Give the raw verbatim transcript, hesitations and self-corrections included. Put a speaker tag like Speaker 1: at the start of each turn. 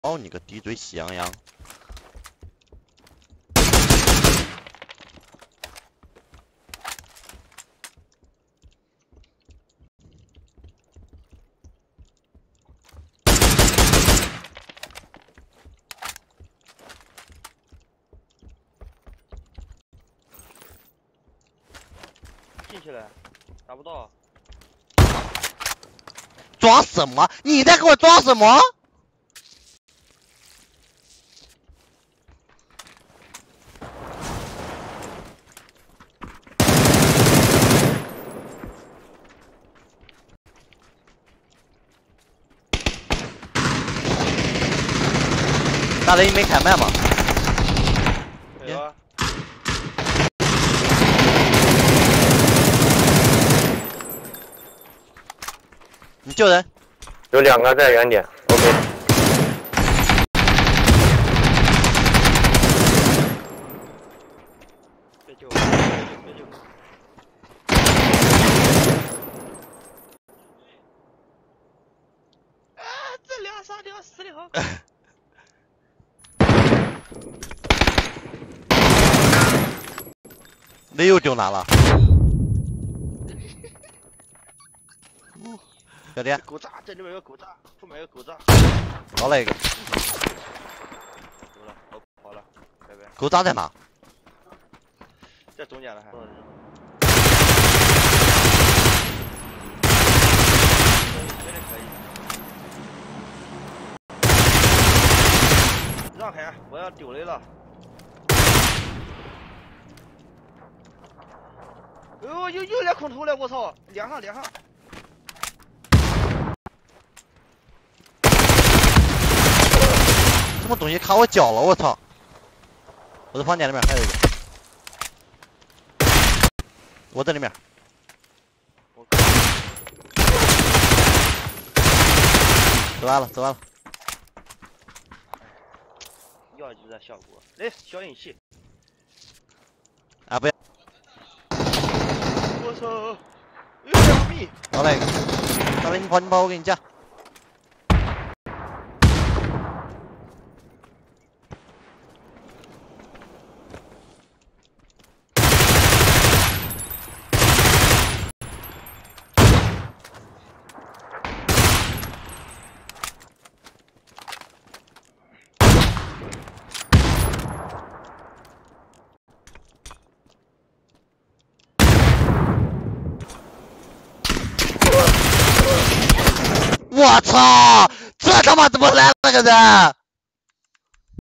Speaker 1: 哦，你个低嘴喜羊羊！
Speaker 2: 进去了，打不到。
Speaker 1: 装什么？你在给我装什么？ 大雷，你没开麦吗？
Speaker 2: 没有啊。
Speaker 1: 你救人。
Speaker 3: 有两个在原点 ，OK。
Speaker 2: 别救我！别救我！啊，这两三条死的好。
Speaker 1: 雷又丢哪了？小弟，
Speaker 2: 狗炸，这里面有狗炸，后面有狗炸。
Speaker 1: 搞了一个。
Speaker 2: 走了，我跑了，拜拜。
Speaker 1: 狗炸在哪？
Speaker 2: 在中间了还。这里可以。让开，我要丢雷了。 哦，又又来空投了，我操！连上连上。
Speaker 1: 什么东西卡我脚了？我操！我的房间里面还有一个，我这里面。走完了，走完了。
Speaker 2: 要就这效果。来，小引器。
Speaker 1: 啊，不要。
Speaker 2: 我操！有两米。
Speaker 1: 搞了一个，大雷，你跑，你跑，我给你架。我操！这他妈怎么来了个人？